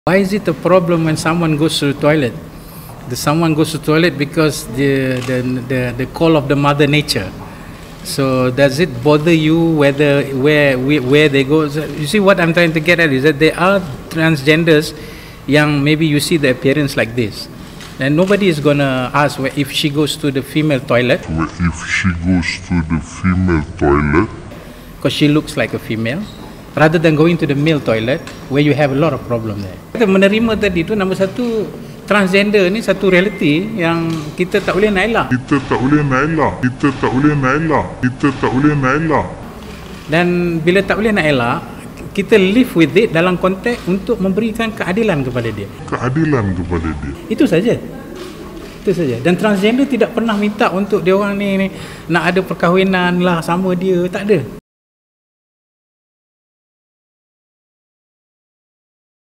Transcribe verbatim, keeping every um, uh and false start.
Why is it a problem when someone goes to the toilet? The someone goes to the toilet because the, the the the call of the mother nature. So does it bother you whether where where they go? You see what I'm trying to get at is that there are transgenders yang maybe you see the appearance like this, and nobody is gonna ask where if she goes to the female toilet. If she goes to the female toilet, because she looks like a female, rather than going to the male toilet where you have a lot of problem there. Kita menerima tadi tu nombor satu, transgender ni satu realiti yang kita tak boleh nak elak. Kita tak boleh nak elak. Kita tak boleh nak elak. Kita tak boleh nak elak. Dan bila tak boleh nak elak, kita live with it dalam konteks untuk memberikan keadilan kepada dia. Keadilan kepada dia. Itu saja. Itu saja. Dan transgender tidak pernah minta untuk dia orang ni, ni nak ada perkahwinan lah sama dia, tak ada.